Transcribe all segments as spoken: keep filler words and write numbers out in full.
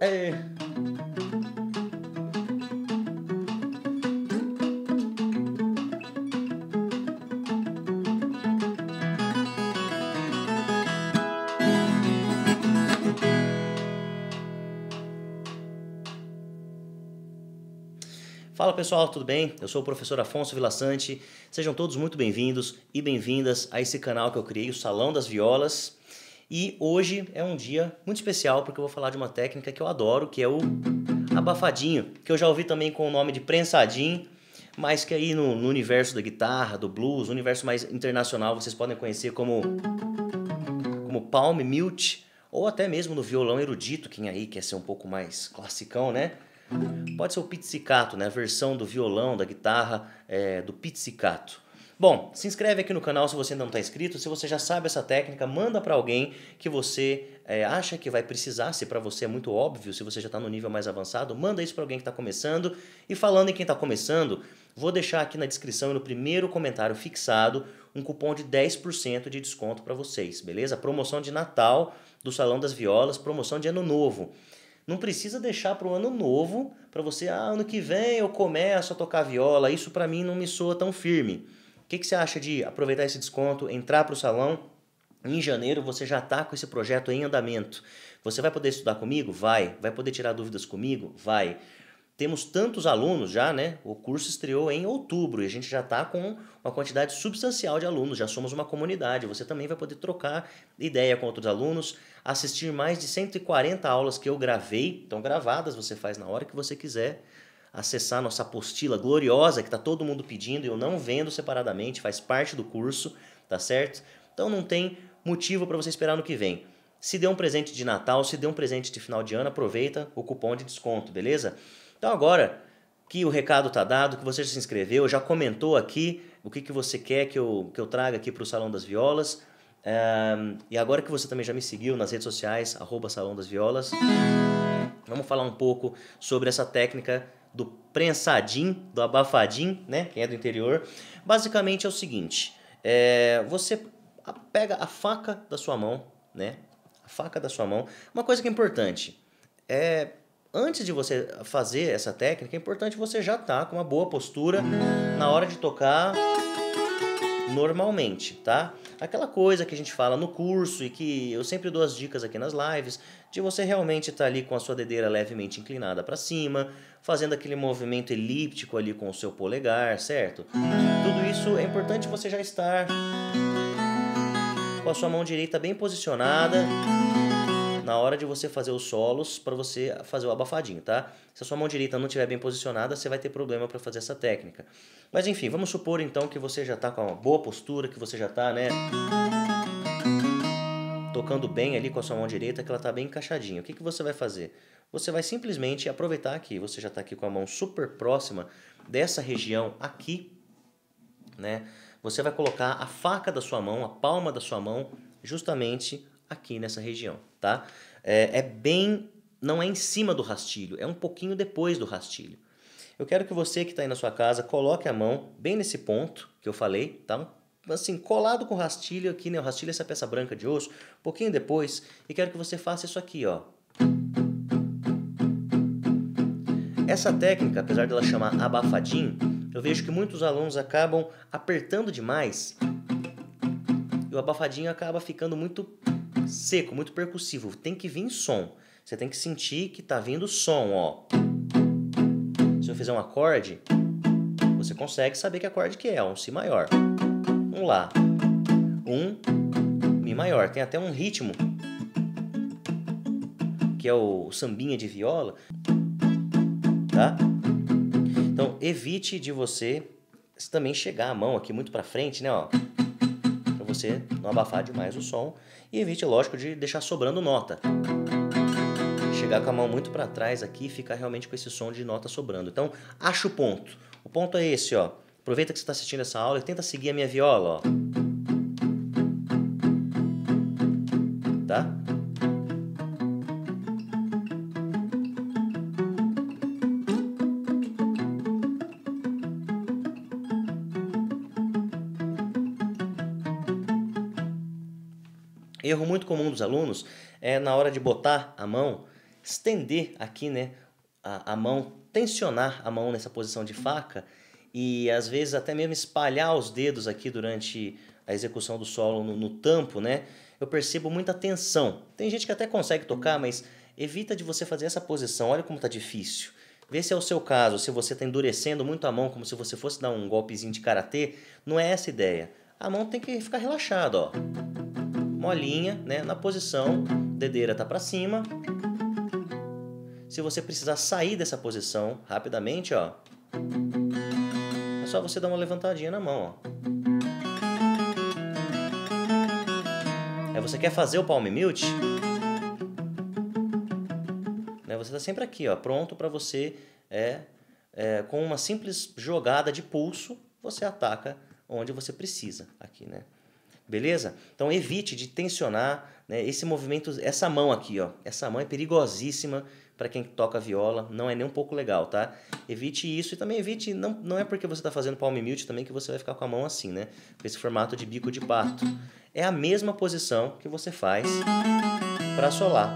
É. Fala pessoal, tudo bem? Eu sou o professor Afonso Vilaçante. Sejam todos muito bem-vindos e bem-vindas a esse canal que eu criei, o Salão das Violas. E hoje é um dia muito especial porque eu vou falar de uma técnica que eu adoro, que é o abafadinho, que eu já ouvi também com o nome de prensadinho, mas que aí no, no universo da guitarra, do blues, no universo mais internacional, vocês podem conhecer como, como palm mute, ou até mesmo no violão erudito, quem aí quer ser um pouco mais classicão, né? Pode ser o pizzicato, né? A versão do violão, da guitarra, é, do pizzicato. Bom, se inscreve aqui no canal se você ainda não está inscrito. Se você já sabe essa técnica, manda para alguém que você é, acha que vai precisar. Se para você é muito óbvio, se você já está no nível mais avançado, manda isso para alguém que está começando. E falando em quem está começando, vou deixar aqui na descrição e no primeiro comentário fixado um cupom de dez por cento de desconto para vocês, beleza? Promoção de Natal do Salão das Violas, promoção de Ano Novo. Não precisa deixar para o ano novo, para você, ah, ano que vem eu começo a tocar viola, isso para mim não me soa tão firme. O que, que você acha de aproveitar esse desconto, entrar para o salão? Em janeiro você já está com esse projeto em andamento. Você vai poder estudar comigo? Vai. Vai poder tirar dúvidas comigo? Vai. Temos tantos alunos já, né? O curso estreou em outubro e a gente já está com uma quantidade substancial de alunos, já somos uma comunidade. Você também vai poder trocar ideia com outros alunos, assistir mais de cento e quarenta aulas que eu gravei, estão gravadas, você faz na hora que você quiser, acessar nossa apostila gloriosa que está todo mundo pedindo, eu não vendo separadamente, faz parte do curso, tá certo? Então não tem motivo para você esperar no que vem. Se deu um presente de Natal, se deu um presente de final de ano, aproveita o cupom de desconto, beleza? Então agora que o recado está dado, que você já se inscreveu, já comentou aqui o que, que você quer que eu, que eu traga aqui para o Salão das Violas, um, e agora que você também já me seguiu nas redes sociais, arroba Salão das Violas, vamos falar um pouco sobre essa técnica do prensadinho, do abafadinho, né? Quem é do interior. Basicamente é o seguinte, é, você pega a faca da sua mão, né? A faca da sua mão. Uma coisa que é importante, é... Antes de você fazer essa técnica, é importante você já estar com uma boa postura na hora de tocar normalmente, tá? Aquela coisa que a gente fala no curso e que eu sempre dou as dicas aqui nas lives, de você realmente estar ali com a sua dedeira levemente inclinada para cima, fazendo aquele movimento elíptico ali com o seu polegar, certo? Tudo isso é importante você já estar com a sua mão direita bem posicionada na hora de você fazer os solos para você fazer o abafadinho, tá? Se a sua mão direita não estiver bem posicionada, você vai ter problema para fazer essa técnica. Mas enfim, vamos supor então que você já está com uma boa postura, que você já está, né, tocando bem ali com a sua mão direita, que ela está bem encaixadinha. O que, que você vai fazer? Você vai simplesmente aproveitar aqui, você já está aqui com a mão super próxima dessa região aqui, né? Você vai colocar a faca da sua mão, a palma da sua mão, justamente aqui nessa região, tá? É, é bem, não é em cima do rastilho, é um pouquinho depois do rastilho. Eu quero que você que está aí na sua casa coloque a mão bem nesse ponto que eu falei, tá? Assim, colado com o rastilho aqui, né? O rastilho é essa peça branca de osso, um pouquinho depois, e quero que você faça isso aqui, ó. Essa técnica, apesar dela chamar abafadinho, eu vejo que muitos alunos acabam apertando demais e o abafadinho acaba ficando muito seco, muito percussivo. Tem que vir som. Você tem que sentir que tá vindo som, ó. Se eu fizer um acorde, você consegue saber que acorde que é, um Si maior, um Lá, um Mi maior. Tem até um ritmo, que é o sambinha de viola, tá? Então evite de você também chegar a mão aqui muito pra frente, né, ó. Pra você não abafar demais o som. E evite, lógico, de deixar sobrando nota. Chegar com a mão muito para trás aqui e ficar realmente com esse som de nota sobrando. Então, acha o ponto. O ponto é esse, ó. Aproveita que você está assistindo essa aula e tenta seguir a minha viola, ó. Tá? Erro muito comum dos alunos é na hora de botar a mão, estender aqui, né, a, a mão, tensionar a mão nessa posição de faca e às vezes até mesmo espalhar os dedos aqui durante a execução do solo no, no tampo, né, eu percebo muita tensão. Tem gente que até consegue tocar, mas evita de você fazer essa posição. Olha como está difícil. Vê se é o seu caso, se você está endurecendo muito a mão, como se você fosse dar um golpezinho de karatê. Não é essa a ideia. A mão tem que ficar relaxada, ó. Molinha, né, na posição, dedeira tá para cima. Se você precisar sair dessa posição rapidamente, ó, é só você dar uma levantadinha na mão, ó. Aí você quer fazer o palm mute? Né, você está sempre aqui, ó, pronto para você, é, é, com uma simples jogada de pulso, você ataca onde você precisa aqui, né? Beleza? Então evite de tensionar, né, esse movimento, essa mão aqui, ó. Essa mão é perigosíssima para quem toca viola, não é nem um pouco legal, tá? Evite isso e também evite, não, não é porque você está fazendo palm mute também que você vai ficar com a mão assim, né? Com esse formato de bico de pato. É a mesma posição que você faz para solar.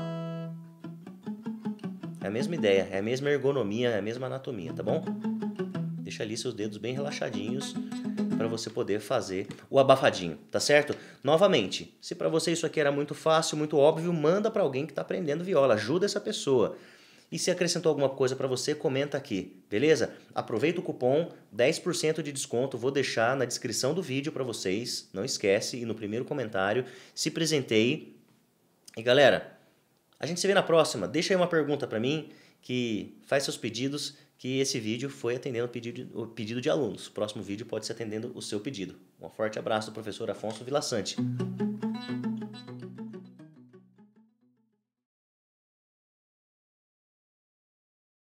É a mesma ideia, é a mesma ergonomia, é a mesma anatomia, tá bom? Deixa ali seus dedos bem relaxadinhos para você poder fazer o abafadinho, tá certo? Novamente, se para você isso aqui era muito fácil, muito óbvio, manda para alguém que está aprendendo viola, ajuda essa pessoa. E se acrescentou alguma coisa para você, comenta aqui, beleza? Aproveita o cupom, dez por cento de desconto, vou deixar na descrição do vídeo para vocês, não esquece, e no primeiro comentário, se presenteie. E galera, a gente se vê na próxima, deixa aí uma pergunta para mim, que faz seus pedidos, que esse vídeo foi atendendo o pedido, o pedido de alunos. O próximo vídeo pode ser atendendo o seu pedido. Um forte abraço do professor Afonso Vilaçante.